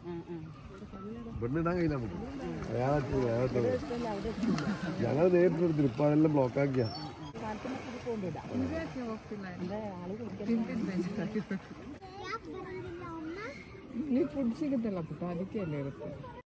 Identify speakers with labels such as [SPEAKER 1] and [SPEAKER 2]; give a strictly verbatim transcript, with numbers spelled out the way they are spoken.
[SPEAKER 1] ഇവിടുന്ന് ഇടാൻ കഴിയില്ല നമുക്ക്. ഞങ്ങൾ നേരിട്ടെടുത്തില്ല, ഇപ്പൊ അതെല്ലാം ബ്ലോക്ക് ആക്കിയാ.
[SPEAKER 2] ನೀ ಫುಡ್ ಸಿಗುತ್ತಲ್ಲ ಪುಟ್ಟ, ಅದಕ್ಕೆ ಅಲ್ಲೇ ಇರುತ್ತೆ.